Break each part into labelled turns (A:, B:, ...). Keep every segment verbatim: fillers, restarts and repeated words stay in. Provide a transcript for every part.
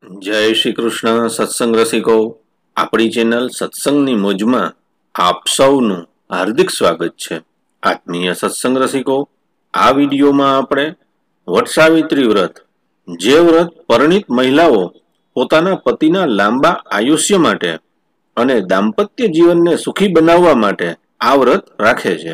A: જય શ્રી કૃષ્ણ સત્સંગ રસિકો, આપણી ચેનલ સત્સંગની મોજમાં આપ સૌનું હાર્દિક સ્વાગત છે. આત્મીય સત્સંગ રસિકો, આ વિડીયોમાં આપણે વટસાવિત્રી વ્રત, જે વ્રત પરિણીત મહિલાઓ પોતાના પતિના લાંબા આયુષ્ય માટે અને દાંપત્ય જીવનને સુખી બનાવવા માટે આ વ્રત રાખે છે.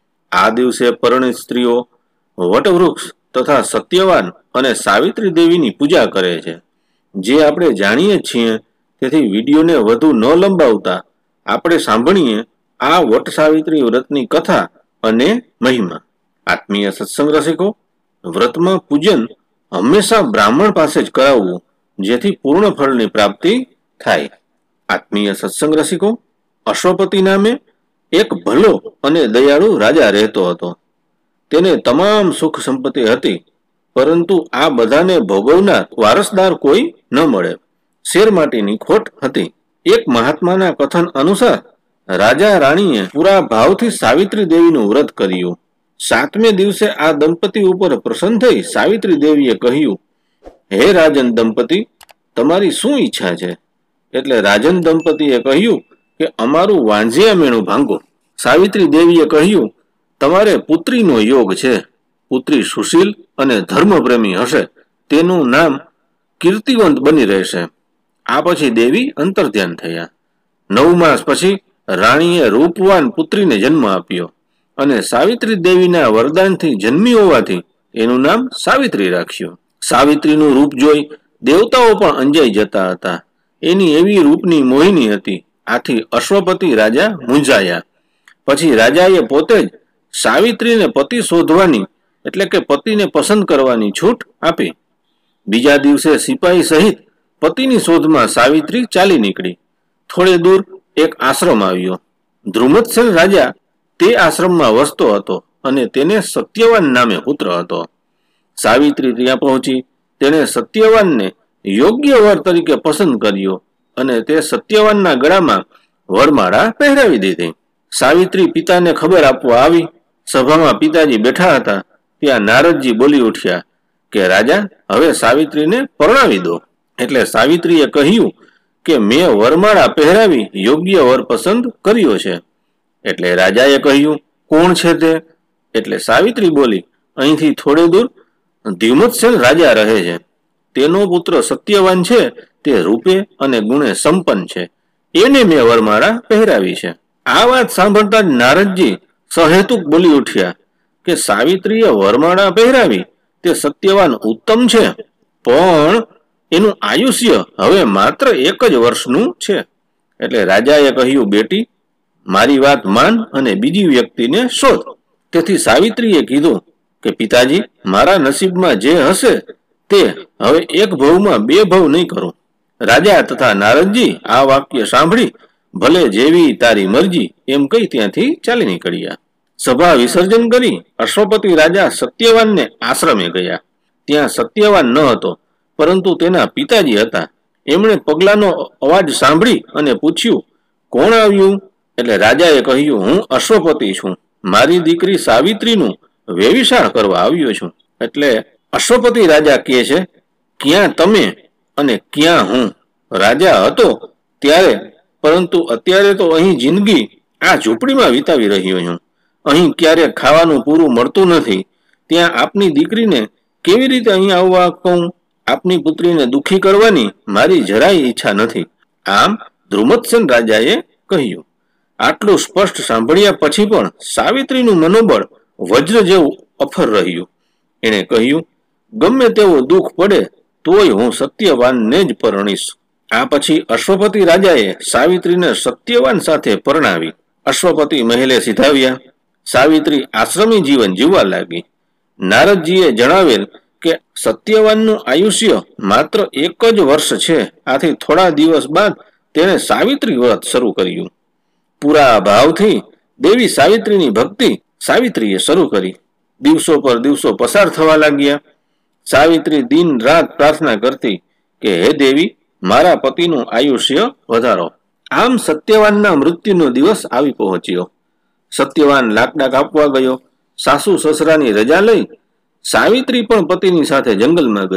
A: આ દિવસે પરિણીત સ્ત્રીઓ વટવૃક્ષ તથા સત્યવાન અને સાવિત્રી દેવીની પૂજા કરે છે. જે આપણે જાણીએ છીએ, તેથી વિડીયોને વધુ ન લંબાવતા આપણે સાંભળીએ આ વટ સાવિત્રી વ્રતની કથા અને મહિમા. આત્મીય સત્સંગ રસિકો, વ્રતમાં પૂજન હંમેશા બ્રાહ્મણ પાસે જ કરાવવું, જેથી પૂર્ણ ફળની પ્રાપ્તિ થાય. આત્મીય સત્સંગ રસિકો, અશ્વપતિ નામે એક ભલો અને દયાળુ રાજા રહેતો હતો. તેને તમામ સુખ સંપત્તિ હતી, પરંતુ આ બધાને ભોગવનાર વારસદાર કોઈ ન મળે. શેર માટેની ખોટ હતી. એક મહાત્માના કથન અનુસાર રાજા રાણીએ પૂરા ભાવથી સાવિત્રી દેવીનું વ્રત કર્યું. સાતમે દિવસે આ દંપતી ઉપર પ્રસન્ન થઈ સાવિત્રી દેવીએ કહ્યું, હે રાજન દંપતી, તમારી શું ઈચ્છા છે? એટલે રાજન દંપતીએ કહ્યું કે અમારું વાંઝિયા મેણું ભાંગો. સાવિત્રી દેવીએ કહ્યું, તમારે પુત્રીનો યોગ છે. પુત્રી સુશીલ અને ધર્મપ્રેમી હશે. તેનું નામ કીર્તિવંત બની રહેશે. આ પછી દેવી અંતર્ધ્યાન થયા. નવ માસ પછી રાણીએ રૂપવાન પુત્રીને જન્મ આપ્યો અને સાવિત્રી દેવીના વરદાનથી જન્મી હોવાથી એનું નામ સાવિત્રી રાખ્યું. સાવિત્રીનું રૂપ જોઈ દેવતાઓ પણ અંજાઈ જતા હતા. એની એવી રૂપની મોહિની હતી. આથી અશ્વપતિ રાજા મૂંઝાયા. પછી રાજાએ પોતે જ સાવિત્રીને પતિ શોધવાની એટલે કે પતિને પસંદ કરવાની છૂટ આપી. બીજા દિવસે સિપાહી સહિત પતિની શોધમાં સાવિત્રી ચાલી નીકળી. થોડે દૂર એક આશ્રમ આવ્યો. ધ્રુમત્સેન રાજા તે આશ્રમમાં વસતો હતો અને તેને સત્યવાન નામે પુત્ર હતો. સાવિત્રી ત્યાં પહોંચી તેણે સત્યવાનને યોગ્ય વર તરીકે પસંદ કર્યો અને તે સત્યવાનના ગળામાં વરમાળા પહેરાવી દીધી. સાવિત્રી પિતાને ખબર આપવા આવી. સભામાં પિતાજી બેઠા હતા. ત્યાં નારદજી બોલી ઉઠ્યા કે રાજા, હવે સાવિત્રીને પરણાવી દો. એટલે સાવિત્રીએ કહ્યું કે મેં વરમાળા પહેરાવી યોગ્ય વર પસંદ કર્યો છે. એટલે રાજાએ કહ્યું, કોણ છે તે? એટલે સાવિત્રી બોલી, અહીંથી થોડે દૂર ધ્યુમત્સેન રાજા રહે છે. તેનો પુત્ર સત્યવાન છે. તે રૂપે અને ગુણે સંપન્ન છે. એને મેં વરમાળા પહેરાવી છે. આ વાત સાંભળતા જ નારદજી સહેતુક બોલી ઉઠ્યા કે સાવિત્રીએ વરમાળા પહેરાવી તે સત્યવાન ઉત્તમ છે, પણ એનું આયુષ્ય હવે માત્ર એક જ વર્ષનું છે. એટલે રાજાએ કહ્યું, બેટી, મારી વાત માન અને બીજી વ્યક્તિને શોધ. તેથી સાવિત્રીએ કીધું કે પિતાજી, મારા નસીબમાં જે હશે તે હવે એક ભવમાં બે ભવ નહીં કરું. રાજા તથા નારદજી આ વાક્ય સાંભળી ભલે જેવી તારી મરજી એમ કહી ત્યાંથી ચાલી નીકળ્યા. સભા વિસર્જન કરી અશ્વપતિ રાજા સત્યવાનને આશ્રમે ગયા. ત્યાં સત્યવાન ન હતો, પરંતુ તેના પિતાજી હતા. એમણે પગલાનો અવાજ સાંભળી અને પૂછ્યું, કોણ આવ્યું? એટલે રાજાએ કહ્યું, હું અશ્વપતિ છું. મારી દીકરી સાવિત્રીનું વેવિશાળ કરવા આવ્યો છું. એટલે અશ્વપતિ રાજા કહે છે, ક્યાં તમે અને ક્યાં હું? રાજા હતો ત્યારે, પરંતુ અત્યારે તો અહીં જિંદગી આ ઝૂંપડીમાં વિતાવી રહ્યો છું. અહીં ક્યારેક ખાવાનું પૂરું મળતું નથી. ત્યાં આપની દીકરીને કેવી રીતે અહીં આવવા કહું? આપની પુત્રીને દુઃખી કરવાની મારી જરાય ઈચ્છા નથી. આમ ધ્રુમત્સેન રાજાએ કહ્યું. આટલું સ્પષ્ટ સાંભળ્યા પછી પણ સાવિત્રીનું મનોબળ વજ્ર જેવું અફર રહ્યું. એણે કહ્યું, ગમે તેવો દુઃખ પડે તોય હું સત્યવાનને જ પરણીશ. આ પછી અશ્વપતિ રાજાએ સાવિત્રીને સત્યવાન સાથે પરણાવી. અશ્વપતિ મહેલે સિધાવ્યા. સાવિત્રી આશ્રમી જીવન જીવવા લાગી. નારદજીએ જણાવેલ કે સત્યવાનનું આયુષ્ય માત્ર એક જ વર્ષ છે. આથી થોડા દિવસ બાદ તેણે સાવિત્રી વ્રત શરૂ કર્યું. પૂરા ભાવથી દેવી સાવિત્રીની ભક્તિ સાવિત્રીએ શરૂ કરી. દિવસો પર દિવસો પસાર થવા લાગ્યા. સાવિત્રી દિન રાત પ્રાર્થના કરતી કે હે દેવી, મારા પતિનું આયુષ્ય વધારો. આમ સત્યવાનના મૃત્યુનો દિવસ આવી પહોંચ્યો. સત્યવાન લાકડા કાપવા ગયો. સાસુ સસરાની રજા લઈ સાવિત્રી પણ પતિની સાથે જંગલમાં ગઈ.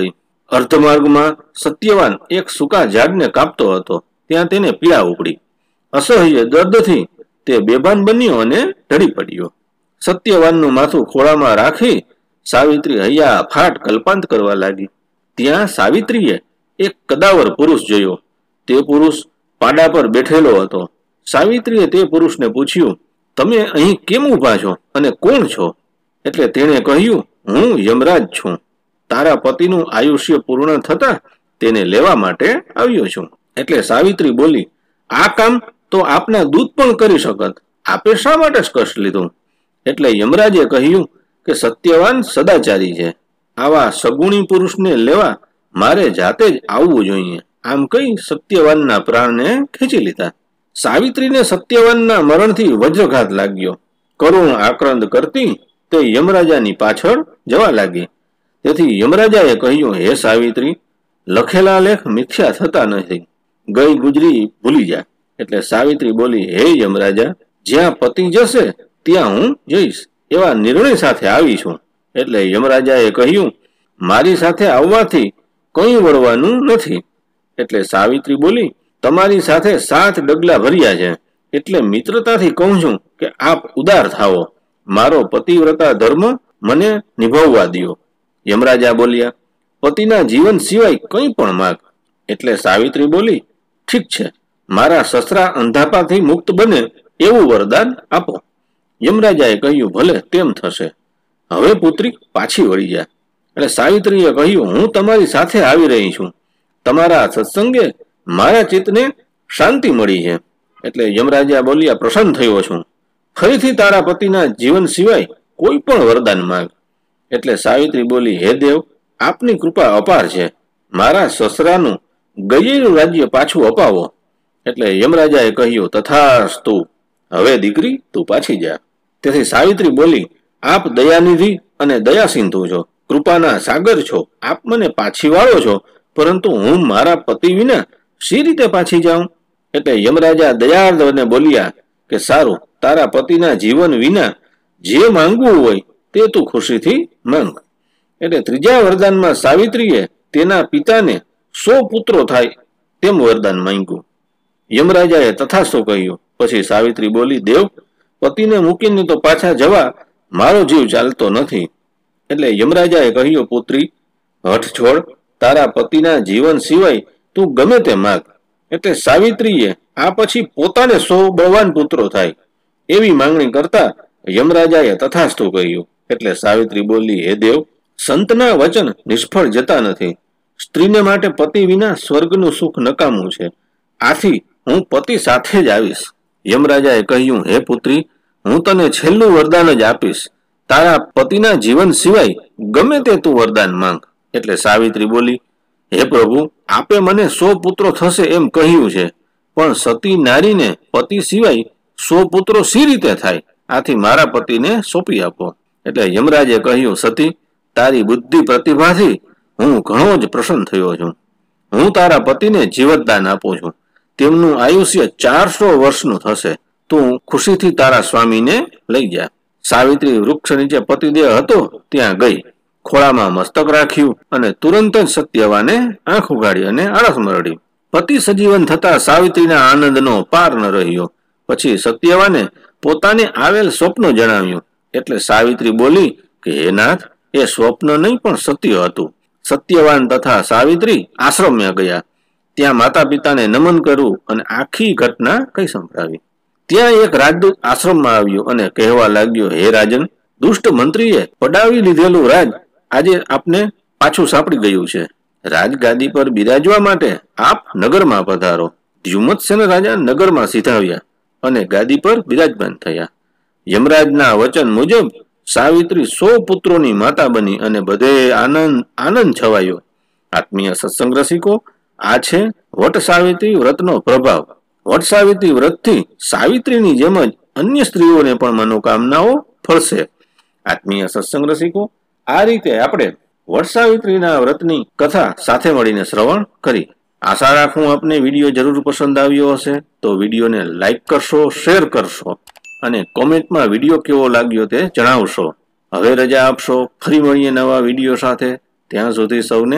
A: અર્ધમાર્ગમાં સત્યવાન એક સૂકા ઝાડને કાપતો હતો. ત્યાં તેને પીડા ઉપડી. અસહ્ય દર્દથી તે બેભાન બન્યો અને ઢળી પડ્યો. સત્યવાનનું માથું ખોળામાં રાખી સાવિત્રી હૈયા ફાટ કલ્પાંત કરવા લાગી. ત્યાં સાવિત્રીએ એક કદાવર પુરુષ જોયો. તે પુરુષ પાડા પર બેઠેલો હતો. સાવિત્રીએ તે પુરુષને પૂછ્યું, તમે અહીં કેમ ઊભા છો અને કોણ છો? એટલે તેણે કહ્યું, હું યમરાજ છું. તારા પતિનું આયુષ્ય પૂર્ણ થતા તેને લેવા માટે આવ્યો છું. એટલે સાવિત્રી બોલી, આ કામ તો આપના દૂત પણ કરી શકત. આપે શા માટે કષ્ટ લીધું? એટલે યમરાજે કહ્યું કે સત્યવાન સદાચારી છે. આવા સગુણી પુરુષને લેવા મારે જાતે જ આવવું જોઈએ. આમ કહી સત્યવાનના પ્રાણને ખેંચી લીધા. સાવિત્રીને સત્યવાનના મરણથી વજ્રઘાત લાગ્યો. કરુણ આક્રંદ કરતી તે યમરાજાની પાછળ જવા લાગી. તેથી યમરાજાએ કહ્યું, હે સાવિત્રી, લખેલા લેખ મિથ્યા થતા નથી. ગઈ ગુજરી ભૂલી જા. એટલે સાવિત્રી બોલી, હે યમરાજા, જ્યાં પતિ જશે ત્યાં હું જઈશ એવા નિર્ણય સાથે આવી છું. એટલે યમરાજાએ કહ્યું, મારી સાથે આવવાથી કંઈ વળવાનું નથી. એટલે સાવિત્રી બોલી, તમારી સાથે સાત ડગલા ભર્યા છે, એટલે મિત્રતાથી કહું છું કે આપ ઉદાર થાવો. મારો પતિવ્રતા ધર્મ મને નિભાવવા દો. યમરાજા બોલ્યા, પતિના જીવન સિવાય કંઈ પણ માગ. એટલે સાવિત્રી બોલી, ઠીક છે, મારા સસરા અંધાપાથી મુક્ત બને એવું વરદાન આપો. યમરાજાએ કહ્યું, ભલે તેમ થશે. હવે પુત્રી પાછી વળી જા. એટલે સાવિત્રીએ કહ્યું, હું તમારી સાથે આવી રહી છું. તમારા સત્સંગે મારા ચિત્તને શાંતિ મળી છે. એટલે યમરાજા બોલ્યા, પ્રસન્ન થયો છું. ફરીથી તારા પતિના જીવન સિવાય કોઈ પણ વરદાન માંગ. એટલે સાવિત્રી બોલી, હે દેવ, આપની કૃપા અપાર છે. મારા સસરાનું ગયેલું રાજ્ય પાછું અપાવો. એટલે યમરાજાએ કહ્યું, તથાસ્તુ, હવે દીકરી તું પાછી જા. તેથી સાવિત્રી બોલી, આપ દયાનિધિ અને દયા સિંધુ છો, કૃપાના સાગર છો. આપ મને પાછી વાળો છો, પરંતુ હું મારા પતિ વિના શી રીતે પાછી જાઉં? એટલે યમરાજા દયાર્દને બોલ્યા કે સારું, તારા પતિના જીવન વિના જે માંગવું હોય તે તું ખુશીથી માંગ. એટલે ત્રીજા વરદાનમાં સાવિત્રીએ તેના પિતાને સો પુત્રો થાય તેમ વરદાન માંગ્યું. યમરાજાએ તથાસ્તુ કહ્યું. પછી સાવિત્રી બોલી, દેવ, પતિને મૂકીને તો પાછા જવા મારો જીવ ચાલતો નથી. એટલે યમરાજાએ કહ્યું, પુત્રી, હઠ છોડ. તારા પતિના જીવન સિવાય તું ગમે તે માગ. એટલે સાવિત્રીએ આ પછી પોતાને સો બળવાન પુત્રો થાય એવી માંગણી કરતા યમરાજાએ તથાસ્તુ કહ્યું. એટલે સાવિત્રી બોલી, હે દેવ, સંતના વચન નિષ્ફળ જતા નથી. સ્ત્રીને માટે પતિ વિના સ્વર્ગનું સુખ નકામું છે. આથી હું પતિ સાથે જ આવીશ. યમરાજાએ કહ્યું, હે પુત્રી, હું તને છેલ્લું વરદાન જ આપીશ. તારા પતિના જીવન સિવાય ગમે તે તું વરદાન માંગ. એટલે સાવિત્રી બોલી, હે પ્રભુ, આપે મને સો પુત્રો થશે એમ કહ્યું છે, પણ સતી નારીને પતિ સિવાય સો પુત્રો સી રીતે થાય? આથી મારા પતિને સોંપી આપો. એટલે યમરાજે કહ્યું, સતી, તારી બુદ્ધિ પ્રતિભાથી હું ઘણો જ પ્રસન્ન થયો છું. હું તારા પતિને જીવતદાન આપું છું. તેમનું આયુષ્ય ચારસો વર્ષનું થશે. તું ખુશીથી તારા સ્વામીને લઈ જા. સાવિત્રી વૃક્ષ નીચે પતિદેવ હતો ત્યાં ગઈ, ખોળામાં મસ્તક રાખ્યું અને તુરંત જ સત્યવાને આંખ ઉગાડી અને આળસ મરડી. પતિ સજીવન થતા સાવિત્રીના આનંદનો પાર ન રહ્યો. પછી સત્યવાને પોતાને આવેલ સ્વપ્ન જણાવ્યું. એટલે સાવિત્રી બોલી કે હે નાથ, એ સ્વપ્ન નહીં પણ સત્ય હતું. સત્યવાન તથા સાવિત્રી આશ્રમમાં ગયા. ત્યાં માતા પિતાને નમન કરવું અને આખી ઘટના કઈ સંભળાવી. ત્યાં એક રાજદૂત આશ્રમમાં આવ્યો અને કહેવા લાગ્યો, હે રાજન, દુષ્ટ મંત્રીએ પડાવી લીધેલું રાજ આજે આપને પાછું સાંપડી ગયું છે. રાજગાદી પર બિરાજવા માટે આપ નગરમાં પધારો. દ્યુમત્સેન રાજા નગરમાં સીધાવ્યા અને ગાદી પર બિરાજમાન થયા. યમરાજના વચન મુજબ સાવિત્રી સો પુત્રોની માતા બની અને બધે આનંદ આનંદ છવાયો. આત્મીય સત્સંગ રસિકો, આ છે વટ સાવિત્રી વ્રતનો પ્રભાવ. વટ સાવિત્રી વ્રતથી સાવિત્રીની જેમ જ અન્ય સ્ત્રીઓને પણ મનોકામનાઓ ફળશે. આત્મીય સત્સંગ રસિકો, આ રીતે આપણે વટ સાવિત્રીના વ્રતની કથા સાથે મળીને શ્રવણ કરી. આશા રાખું આપને વિડીયો જરૂર પસંદ આવ્યો હશે. તો વિડીયોને લાઈક કરશો, શેર કરશો અને કોમેન્ટમાં વિડીયો કેવો લાગ્યો તે જણાવશો. હવે રજા આપશો. ફરી મળીએ નવા વિડીયો સાથે. ત્યાં સુધી સૌને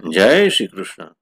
A: જય શ્રી કૃષ્ણ.